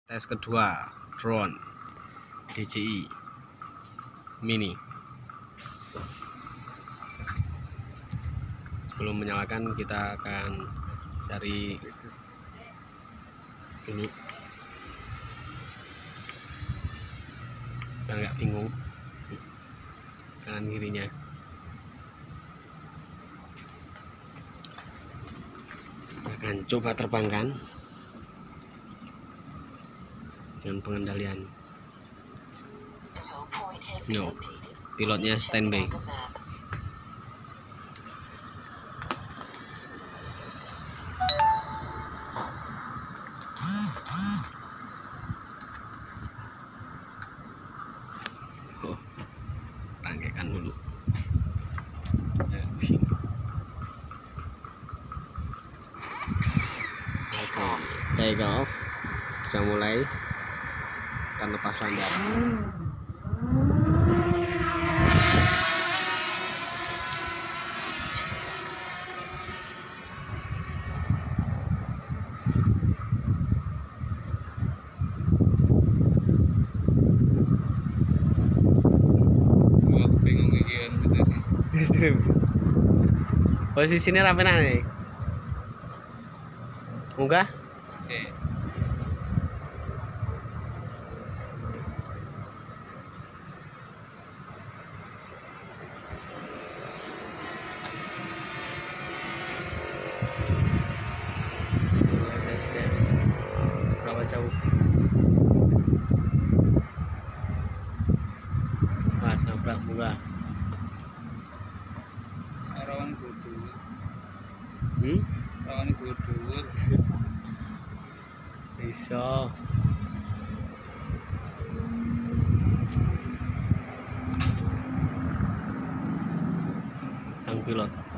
Tes kedua drone DJI Mini. Sebelum menyalakan kita akan cari ini biar nggak bingung kanan kirinya. Kita akan coba terbangkan dengan pengendalian. No, pilotnya standby. Oh, rangkaikan dulu. Oke, take off. Bisa mulai. Akan lepas landar. Bingung iki kan. Posisinya rapi nih. Munggah? Oke. Berapa jauh? Mas, nabrak bunga. Rawan kudu. Hmm? Rawan kudu. Bisa. Sang pilot.